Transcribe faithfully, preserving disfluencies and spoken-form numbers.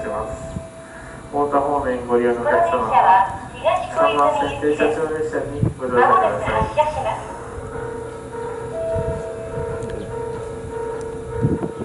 ます。太田方面ご利用のお客様はさんばん線停車場列車にご乗車ください。